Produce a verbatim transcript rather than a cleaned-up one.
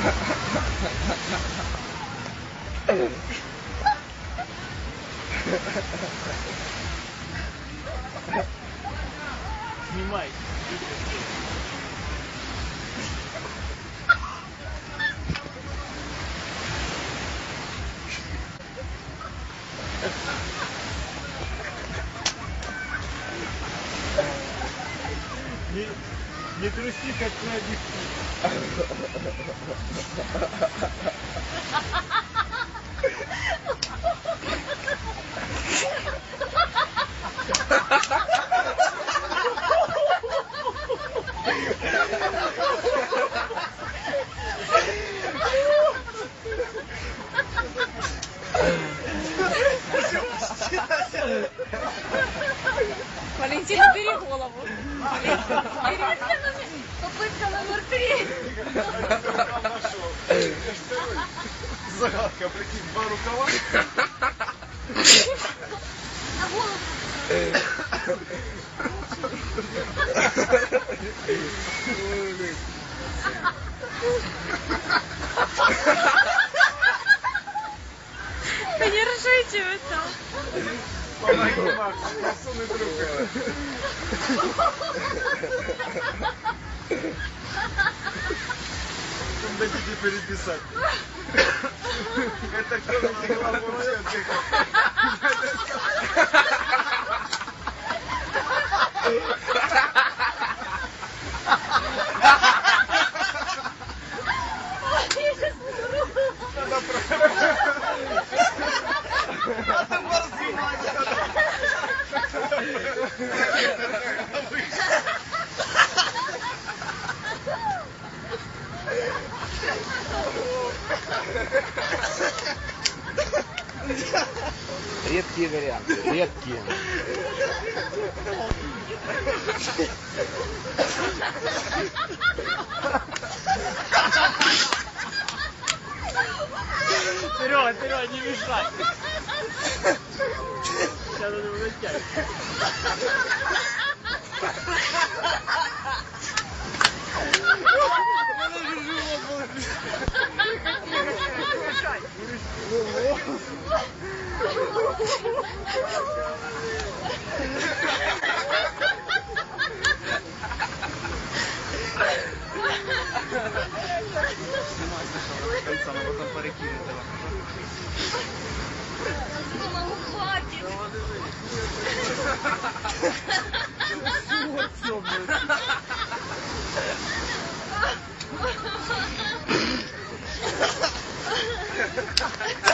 Снимай. Не, не трусти, как на объектив. Валентин, бери голову. Попытка номер три. Загадка, прикинь, два рукава. На голову. Да не ржите вы там. Помоги, Макс, посунуть руку. Там дадите переписать. Это кто на голову вообще отдыхает? Надо проверить. Надо поразумать. Редкие варианты, редкие. Вперед, вперед, не мешай. Сейчас надо его натягивать. Мама, хватит. Все, блядь.